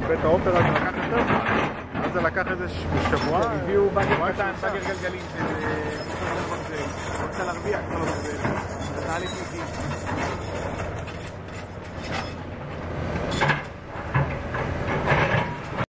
בית האופרה זה לקח יותר זמן. אז זה לקח איזה שבוע. הביאו באגר קטן, באגר גלגלים של... רוצה להרוויח, כבר לא ברזל. זה תהליך איטי.